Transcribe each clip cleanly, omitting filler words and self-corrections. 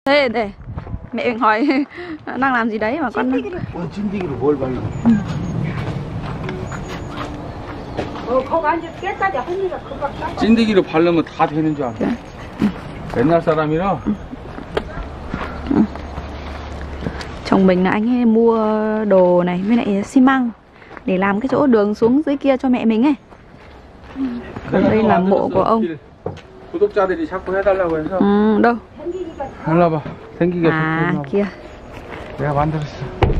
Thế để mẹ mình hỏi đang làm gì đấy mà con 찐득이로 뭘 발라? 찐득이로 바르면 다 되는 줄 알아. 옛날 사람이라. chồng mình là anh ấy mua đồ này với lại xi măng để làm cái chỗ đường xuống dưới kia cho mẹ mình ấy. Còn đây là mộ của ông. 구독자들이 자꾸 해달라고 해서. Đâu? 발라봐. 생기게 À 좋게. kia. 내가 만들었어.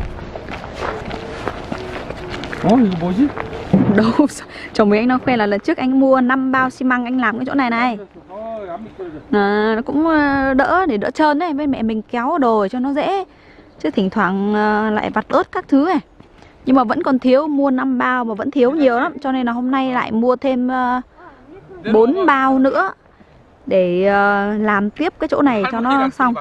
이거 뭐지? Đâu? Chồng mình anh nó khoe là lần trước anh mua 5 bao xi măng anh làm cái chỗ này này. Nó cũng đỡ để đỡ trơn đấy, bên mẹ mình kéo đồ cho nó dễ. Chứ thỉnh thoảng lại vặt ớt các thứ này. Nhưng mà vẫn còn thiếu, mua 5 bao mà vẫn thiếu nhiều lắm. Cho nên là hôm nay lại mua thêm 4 bao nữa để làm tiếp cái chỗ này cho nó xong.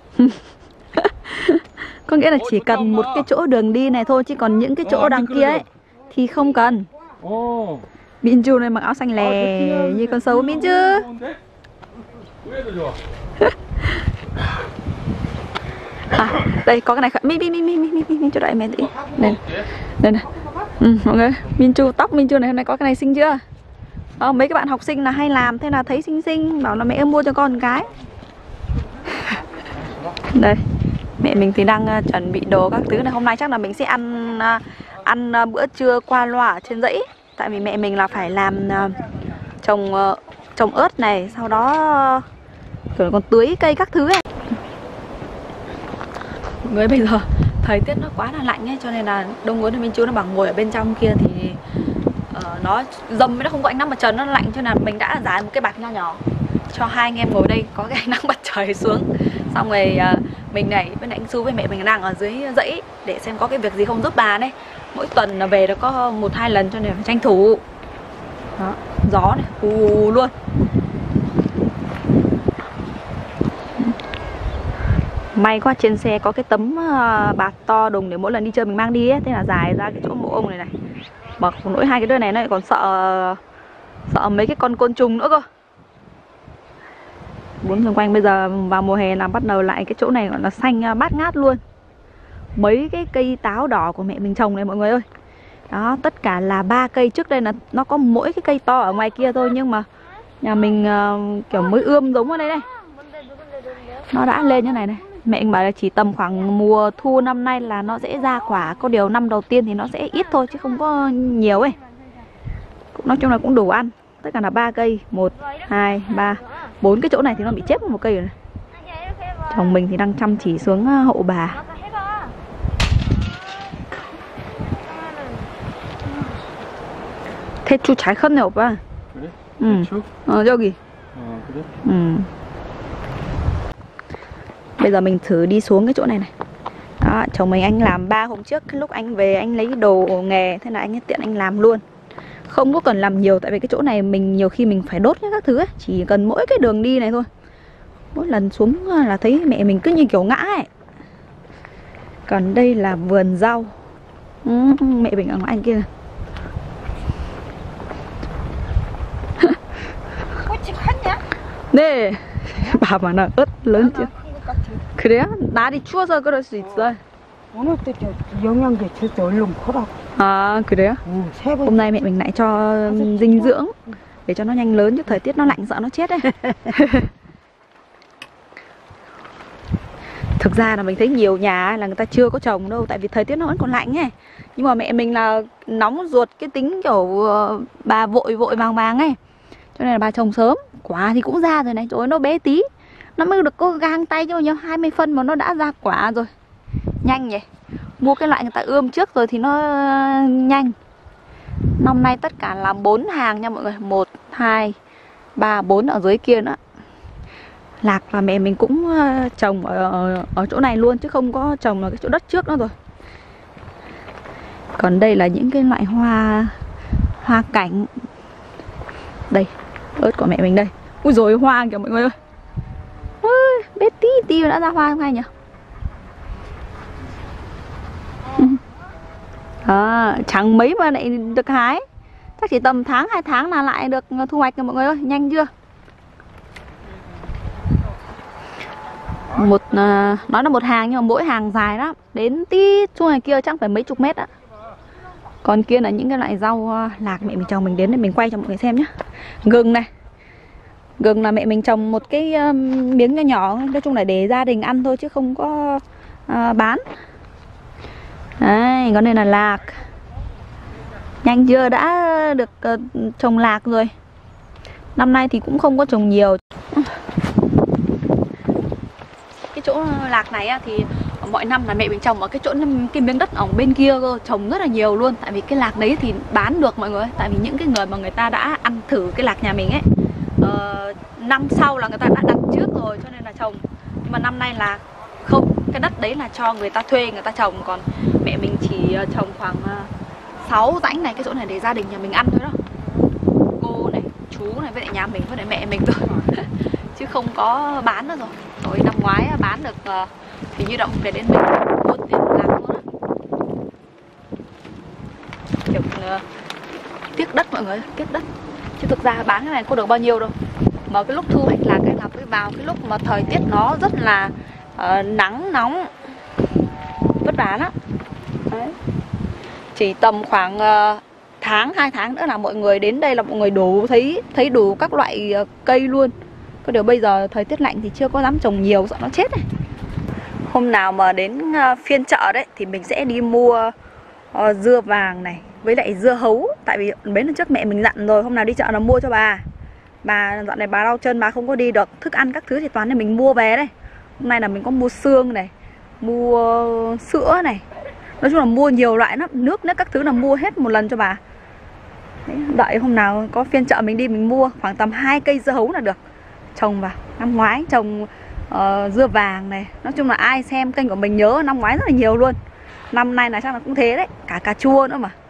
Có nghĩa là chỉ cần một cái chỗ đường đi này thôi, chứ còn những cái chỗ đằng kia ấy thì không cần. Minju này mặc áo xanh lè như con sấu Minju. Đây có cái này mi cho đại mẹ tí. Đây này. Mọi người, Minju tóc Minju này hôm nay có cái này xinh chưa? Mấy các bạn học sinh là hay làm, thế là thấy xinh xinh bảo là mẹ mua cho con một cái. Đây, mẹ mình thì đang chuẩn bị đồ các thứ này. Hôm nay chắc là mình sẽ ăn bữa trưa qua loa ở trên dãy. Tại vì mẹ mình là phải làm trồng ớt này, sau đó kiểu còn tưới cây các thứ ấy. Mọi người, bây giờ thời tiết nó quá là lạnh ấy, cho nên là Đông Nguồn Minh Chú nó bảo ngồi ở bên trong kia thì nó dầm với nó không có ánh nắng mặt trời, nó lạnh, cho nên là mình đã giải một cái bạt nho nhỏ cho hai anh em ngồi đây có cái ánh nắng mặt trời xuống. Xong rồi mình này bên anh Su với mẹ mình đang ở dưới dãy để xem có cái việc gì không giúp bà đấy. Mỗi tuần là về nó có 1-2 lần cho nên phải tranh thủ. Đó, gió này hù luôn. May quá trên xe có cái tấm bạt to đùng để mỗi lần đi chơi mình mang đi ấy. Thế là dài ra cái chỗ mộ ông này này. Mà nỗi hai cái đứa này nó lại còn sợ mấy cái con côn trùng nữa cơ. Bốn xung quanh bây giờ vào mùa hè là bắt đầu lại cái chỗ này gọi là xanh bát ngát luôn. Mấy cái cây táo đỏ của mẹ mình trồng này mọi người ơi. Đó, tất cả là 3 cây. Trước đây là nó có mỗi cái cây to ở ngoài kia thôi, nhưng mà nhà mình kiểu mới ươm giống ở đây này. Nó đã lên như này này. Mẹ anh bảo là chỉ tầm khoảng mùa thu năm nay là nó sẽ ra quả. Có điều năm đầu tiên thì nó sẽ ít thôi chứ không có nhiều ấy. Nói chung là cũng đủ ăn. Tất cả là 3 cây, 1, 2, 3, 4 cái chỗ này thì nó bị chết một cây rồi này. Chồng mình thì đang chăm chỉ xuống hộ bà. 대추 잘 컸네 오빠. 그래? 응. 대추? 저기. 그래? Bây giờ mình thử đi xuống cái chỗ này này. Đó, chồng mình anh làm 3 hôm trước, cái lúc anh về anh lấy đồ nghề, thế là anh ấy tiện anh làm luôn. Không có cần làm nhiều, tại vì cái chỗ này mình nhiều khi mình phải đốt các thứ ấy. Chỉ cần mỗi cái đường đi này thôi. Mỗi lần xuống là thấy mẹ mình cứ như kiểu ngã ấy. Còn đây là vườn rau. Mẹ mình ở ngoài anh kia. 네. 봐봐 나 ớt lớn chưa? 그래요? 날이 추워서 그럴 수 있어요. 오늘 또 영양제 줬어 얼른 커라. À 그래요? Hôm nay mẹ mình lại cho dinh dưỡng để cho nó nhanh lớn, chứ thời tiết nó lạnh sợ nó chết đấy. Thực ra là mình thấy nhiều nhà là người ta chưa có trồng đâu, tại vì thời tiết nó vẫn còn lạnh ấy. Nhưng mà mẹ mình là nóng ruột, cái tính kiểu bà vội vàng ấy, cho nên là bà trồng sớm. Quả thì cũng ra rồi này, trời ơi nó bé tí, nó mới được có gang tay cho nhau 20 phân mà nó đã ra quả rồi. Nhanh nhỉ. Mua cái loại người ta ươm trước rồi thì nó nhanh. Năm nay tất cả là 4 hàng nha mọi người. 1, 2, 3, 4 ở dưới kia nữa. Lạc và mẹ mình cũng trồng ở chỗ này luôn, chứ không có trồng ở cái chỗ đất trước nữa rồi. Còn đây là những cái loại hoa cảnh. Đây, ớt của mẹ mình đây. Ui dồi, hoa kìa mọi người ơi. Ui, bé tí đã ra hoa không hay nhỉ? Chẳng mấy mà lại được hái. Chắc chỉ tầm tháng 2 tháng là lại được thu hoạch rồi mọi người ơi. Nhanh chưa? Nói là một hàng nhưng mà mỗi hàng dài lắm, đến tí chỗ này kia chắc phải mấy chục mét ạ. Còn kia là những cái loại rau lạc mẹ mình trồng, mình đến để mình quay cho mọi người xem nhé. Gừng này, gừng là mẹ mình trồng một cái miếng nhỏ nhỏ, nói chung là để gia đình ăn thôi chứ không có bán. Đấy, còn đây là lạc. Nhanh chưa, đã được trồng lạc rồi. Năm nay thì cũng không có trồng nhiều. Cái chỗ lạc này thì mọi năm là mẹ mình trồng ở cái chỗ cái miếng đất ở bên kia cơ, trồng rất là nhiều luôn. Tại vì cái lạc đấy thì bán được mọi người. Tại vì những cái người mà người ta đã ăn thử cái lạc nhà mình ấy, năm sau là người ta đã đặt trước rồi cho nên là trồng. Nhưng mà năm nay là không, cái đất đấy là cho người ta thuê người ta trồng. Còn mẹ mình chỉ trồng khoảng 6 rãnh này, cái chỗ này để gia đình nhà mình ăn thôi đó. Cô này, chú này với lại nhà mình với lại mẹ mình thôi. Chứ không có bán nữa rồi. Rồi năm ngoái bán được thì như động để đến mình luôn tiền lạc luôn á. Kiểu tiếc đất mọi người, tiếc đất. Chứ thực ra bán cái này có được bao nhiêu đâu. Mà cái lúc thu hoạch lạc cái là phải vào cái lúc mà thời tiết nó rất là nắng nóng, vất vả lắm. Đấy. Chỉ tầm khoảng tháng 2 tháng nữa là mọi người đến đây là mọi người đủ thấy đủ các loại cây luôn. Có điều bây giờ thời tiết lạnh thì chưa có dám trồng nhiều, sợ nó chết này. Hôm nào mà đến phiên chợ đấy thì mình sẽ đi mua dưa vàng này với lại dưa hấu. Tại vì mấy lần trước mẹ mình dặn rồi, hôm nào đi chợ là mua cho bà. Bà dạo này bà đau chân, bà không có đi được. Thức ăn các thứ thì toàn là mình mua về đây. Hôm nay là mình có mua xương này, mua sữa này. Nói chung là mua nhiều loại lắm, nước các thứ là mua hết một lần cho bà. Đấy, đợi hôm nào có phiên chợ mình đi mình mua khoảng tầm 2 cây dưa hấu là được. Trồng vào, năm ngoái trồng dưa vàng này. Nói chung là ai xem kênh của mình nhớ năm ngoái rất là nhiều luôn. Năm nay là chắc là cũng thế đấy, cả cà chua nữa mà.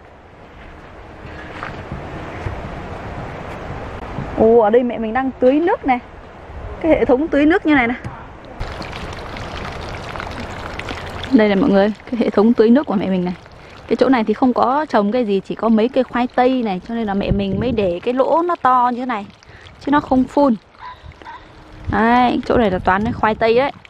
Ồ, ở đây mẹ mình đang tưới nước này. Cái hệ thống tưới nước như này này. Đây là mọi người, cái hệ thống tưới nước của mẹ mình này. Cái chỗ này thì không có trồng cái gì, chỉ có mấy cây khoai tây này. Cho nên là mẹ mình mới để cái lỗ nó to như thế này, chứ nó không phun. Đấy, chỗ này là toàn cái khoai tây đấy.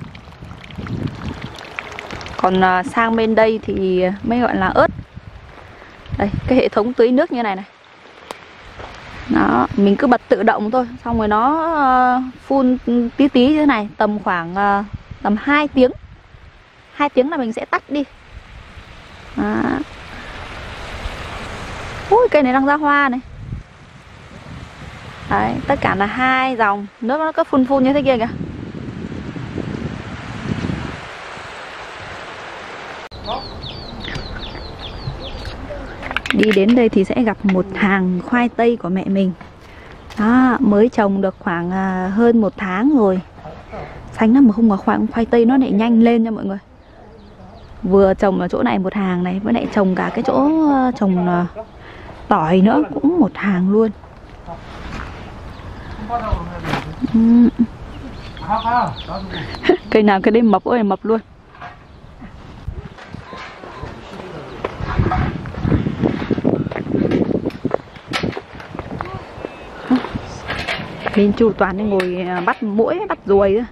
Còn sang bên đây thì mới gọi là ớt. Đây, cái hệ thống tưới nước như này này. Đó, mình cứ bật tự động thôi. Xong rồi nó phun tí tí như thế này. Tầm khoảng tầm 2 tiếng. 2 tiếng là mình sẽ tắt đi. Đó. Ui, cây này đang ra hoa này. Đấy, tất cả là 2 dòng. Nước nó cứ phun như thế kia kìa. Đi đến đây thì sẽ gặp một hàng khoai tây của mẹ mình. Đó, mới trồng được khoảng hơn 1 tháng rồi. Xanh lắm mà không có khoai tây nó lại nhanh lên nha mọi người. Vừa trồng ở chỗ này một hàng này, với lại trồng cả cái chỗ trồng tỏi nữa cũng một hàng luôn. Cây nào cái đấy mập ơi mập luôn. Bên chu toàn đi ngồi bắt muỗi bắt ruồi nữa.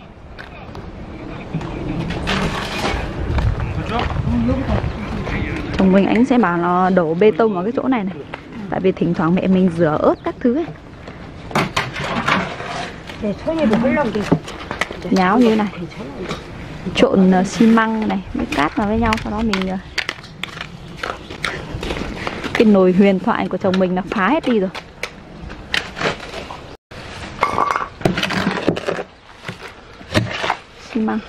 Chồng mình anh sẽ bảo nó đổ bê tông ở cái chỗ này này. Tại vì thỉnh thoảng mẹ mình rửa ớt các thứ ấy. Nháo như này. Trộn xi măng này với cát vào với nhau. Sau đó mình cái nồi huyền thoại của chồng mình là phá hết đi rồi. Xi măng.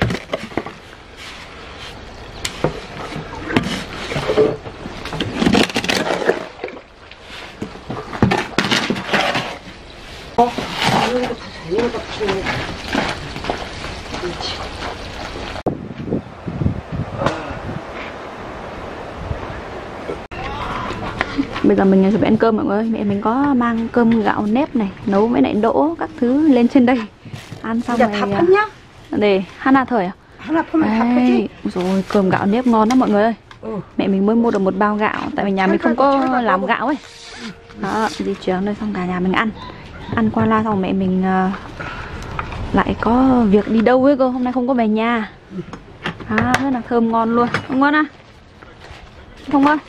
Bây giờ mình chuẩn bị ăn cơm mọi người. Mẹ mình có mang cơm gạo nếp này, nấu với lại đỗ các thứ lên trên đây. Ăn xong rồi để Hana thời à? Đây, rồi cơm gạo nếp ngon lắm mọi người ơi. Mẹ mình mới mua được một bao gạo. Tại vì nhà mình không có làm gạo ấy. Đó, di chuyển đây xong cả nhà mình ăn. Ăn qua la xong mẹ mình lại có việc đi đâu ấy cơ, hôm nay không có về nhà. Rất là thơm ngon luôn. Không ngon à? Không ơi.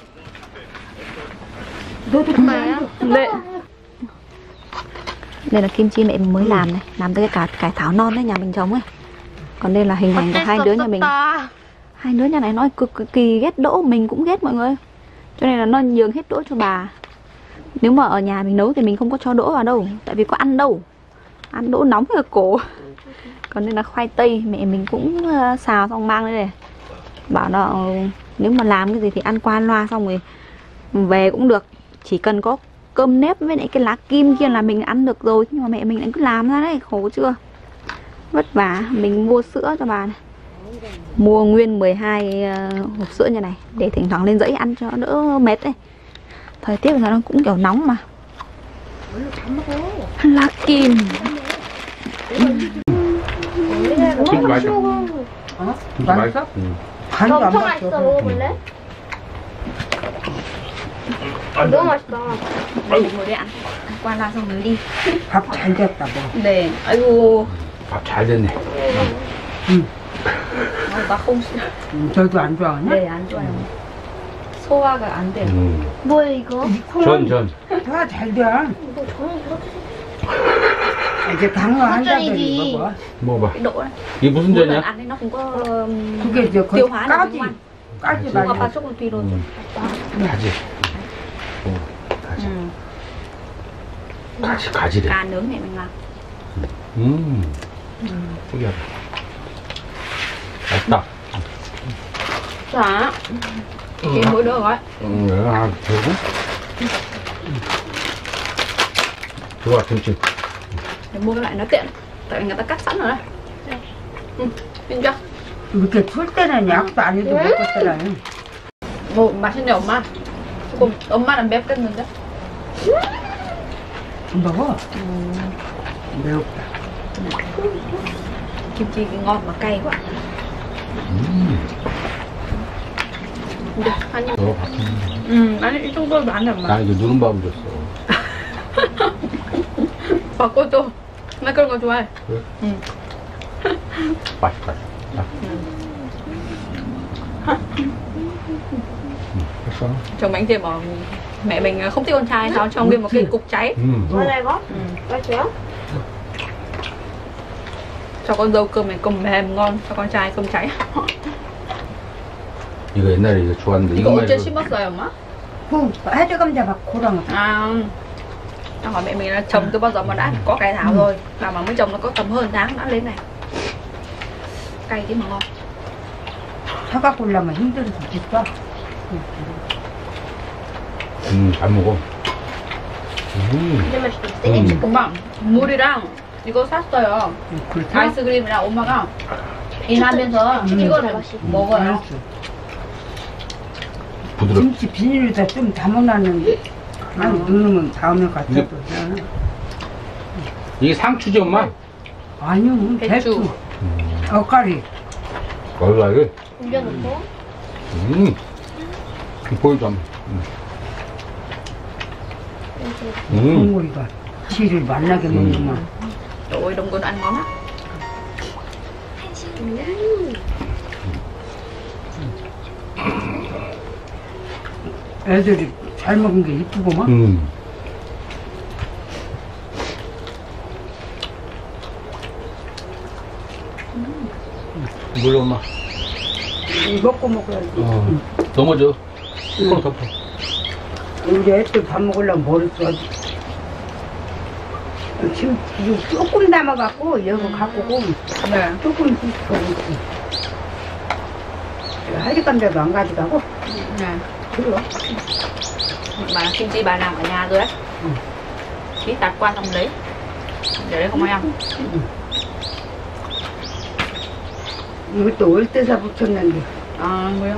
Đây là kim chi mẹ mình mới làm này, làm tới cái cải thảo non đấy, nhà mình trồng ấy. Còn đây là hình ảnh của hai đứa nhà mình. Hai đứa nhà này nó cực kỳ ghét đỗ, mình cũng ghét mọi người. Cho nên là nó nhường hết đỗ cho bà. Nếu mà ở nhà mình nấu thì mình không có cho đỗ vào đâu, tại vì có ăn đâu. Ăn đỗ nóng ở cổ. Còn đây là khoai tây, mẹ mình cũng xào xong mang đây này. Bảo nó nếu mà làm cái gì thì ăn qua loa xong rồi về cũng được. Chỉ cần có cơm nếp với lại cái lá kim kia là mình ăn được rồi. Nhưng mà mẹ mình lại cứ làm ra đấy, khổ chưa. Vất vả. Mình mua sữa cho bà này. Mua nguyên 12 hộp sữa như này, để thỉnh thoảng lên dãy ăn cho đỡ mệt đấy. Thời tiết giờ nó cũng kiểu nóng mà. Lá kim. 진짜 맛있어. 진짜 맛있어? 간도 안 엄청 맞죠? 맛있어. 먹어볼래? 너무 맛있다. Ngồi đây ăn qua loa xong rồi đi. 밥 잘 됐다 뭐. 네. 아이고. 밥 잘 됐네. 나 không. 저도 안 좋아하냐? 네, 안 좋아요. 소화가 안 돼요. 뭐야 이거? 전. 다 잘 돼. 이거 저는 이제 당뇨 환자들이 헛전이지. 먹어. 먹어봐. Cái độ đấy. 이게 무슨 Mỗi lần 전이야? ăn thì nó cũng có 그게 이제 거의 tiêu hóa được 까지. ngoan. 까지 음. A빠 말이야. 조금 뒤로 좀. 가지. 가지래. Cá nướng mẹ mình làm. 특이하다. 맛있다. Dạ. Thì mỗi đứa rồi. 내가 되고. 좋아, 김치. Để mua cái loại nó tiện. Tại vì người ta cắt sẵn rồi đấy. Tin chưa? 이렇게 풀 때는 약도 안 해도 먹었더라. 뭐 맛있네 엄마. 조금 엄마는 맵겠는데? 먹어. 매웠다. Kimchi ngon mà cay quá. Được, ăn đi. 너 밥. 아니 이 정도로 안 돼, 나 엄마. 이거 누룽밥 줬어. 바꿔줘. 나 그런 거 좋아해. 그래? 응. 맛있다. 됐어. Chồng bánh chim bảo mẹ mình không thích con trai sao cho nguyên một cái cục cháy. 뭐야 이거? 맛있어요? Cho con dâu cơm này cơm mềm ngon, cho con trai cơm cháy. 이거 옛날에 이거 좋아하는데 이거 이것만 어째 해도 심었어요 엄마? 그 해적 감자 막 고랑. Tao hỏi mẹ mình là trồng từ bao giờ mà đã có cải thảo rồi. Bà mà mới trồng nó có tầm hơn tháng đã lên này. Cay chứ mà ngon. 사과 골라면 힘들어서 됐어. 잘 먹어. 진짜 맛있겠지? 엄마 물이랑 이거 샀어요. 그렇다. 아이스크림이랑 엄마가 일하면서 이거를 먹어요. 부드럽. 김치 비닐에다 좀 담아놨는데 아니 넣으면 다음에 갖다 줘. 이게 상추지 엄마? 아니요 배추. 배추. 엇갈이. 얼마를? 올려놓고 보여줘 한번. 동물이가 지를 만나게 먹는구만. Ôi đông quân ăn ngon lắm. 애들이 잘 먹은 게 이쁘구만. 물 엄마. 먹고 먹어야지. 넘어져. 덮어. 우리 애들 밥 먹으려면 머리 써야지. 지금 이거 조금 담아갖고 여기 갖고 오면 네. 조금 더 있지. 할리감자도 안 가져가고. Nè. 그래요. Mà kim chi bà làm ở nhà rồi đấy. Tí tạt qua xong lấy. Để đấy không ai ăn. 이것도 올 때사 붙였는데. À, 뭐요?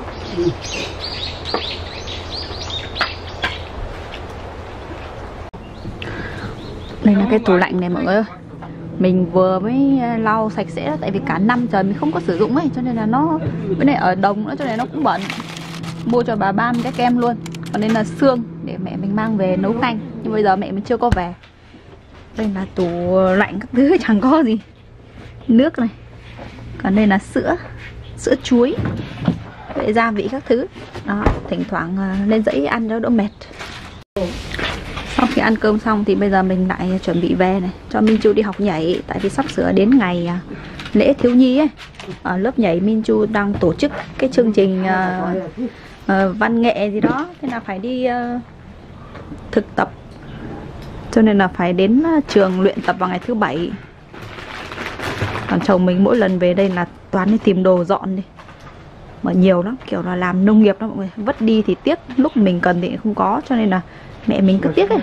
Đây là cái tủ lạnh này mọi người ơi. Mình vừa mới lau sạch sẽ đó, tại vì cả năm trời mình không có sử dụng ấy, cho nên là nó bên này ở đồng nữa cho nên nó cũng bẩn. Mua cho bà 30 cái kem luôn. Còn đây là xương để mẹ mình mang về nấu canh. Nhưng bây giờ mẹ mình chưa có về. Đây là tủ lạnh các thứ chẳng có gì. nước này. Còn đây là sữa chuối, vậy gia vị các thứ. Đó, thỉnh thoảng lên dãy ăn cho đỡ mệt. Sau khi ăn cơm xong thì bây giờ mình lại chuẩn bị về này, cho Minh Chu đi học nhảy. Tại vì sắp sửa đến ngày lễ thiếu nhi ấy. Ở lớp nhảy Minh Chu đang tổ chức cái chương trình văn nghệ gì đó. Thế là phải đi thực tập, cho nên là phải đến trường luyện tập vào ngày thứ Bảy. Còn chồng mình mỗi lần về đây là toàn đi tìm đồ dọn đi, mà nhiều lắm, kiểu là làm nông nghiệp đó mọi người. Vất đi thì tiếc, lúc mình cần thì không có, cho nên là mẹ mình cứ tiếc ấy.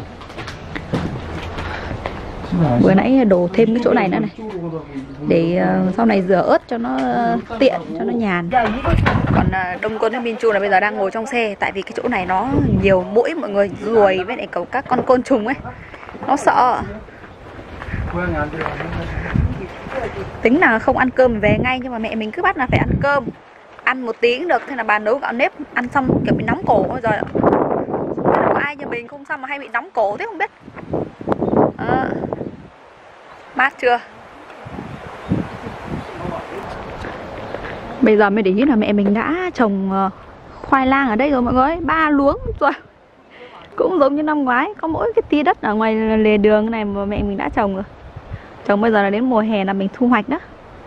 Vừa nãy đổ thêm cái chỗ này nữa này, để sau này rửa ớt cho nó tiện, cho nó nhàn. Còn Đông Quân với Min Chu là bây giờ đang ngồi trong xe. Tại vì cái chỗ này nó nhiều muỗi mọi người, ruồi với lại các con côn trùng ấy, nó sợ. Tính là không ăn cơm về ngay, nhưng mà mẹ mình cứ bắt là phải ăn cơm, ăn một tí cũng được. Thế là bà nấu gạo nếp, ăn xong kiểu bị nóng cổ. Ôi giời ạ, có ai như mình không sao mà hay bị nóng cổ thế không biết. Mát chưa? Bây giờ mới để ý là mẹ mình đã trồng khoai lang ở đây rồi mọi người, 3 luống rồi. Cũng giống như năm ngoái, có mỗi cái tí đất ở ngoài lề đường này mà mẹ mình đã trồng rồi. Trồng bây giờ là đến mùa hè là mình thu hoạch đó.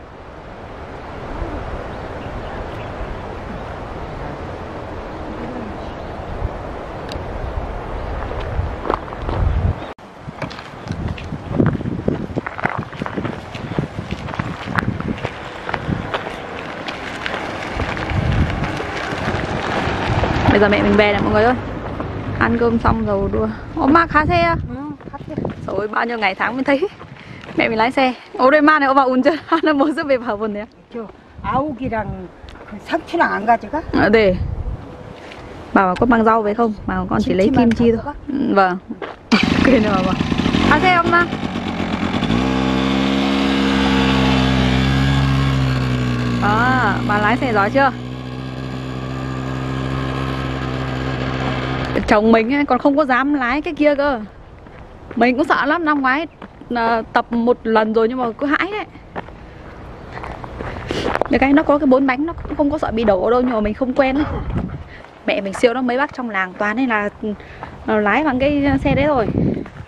Bây giờ mẹ mình về này mọi người ơi. Ăn cơm xong rồi đua. Oma khá xe à? Rồi bao nhiêu ngày tháng mới thấy mẹ mình lái xe. đây ma này 엄마 운전 하는 모습이 봐보네요. 저 아욱이랑 상추랑 안 가져가? 네. Bảo có mang rau về không? Mà con chỉ lấy kim chi thôi. Vâng. Kệ nữa mà. 하세요 엄마. Bà lái xe giỏi chưa? Chồng mình ấy, còn không có dám lái cái kia cơ. Mình cũng sợ lắm, năm ngoái tập một lần rồi nhưng mà cứ hãi đấy. Được cái nó có cái 4 bánh, nó cũng không có sợ bị đổ đâu, nhưng mà mình không quen ấy. Mẹ mình siêu đó, mấy bác trong làng toàn ấy là lái bằng cái xe đấy rồi.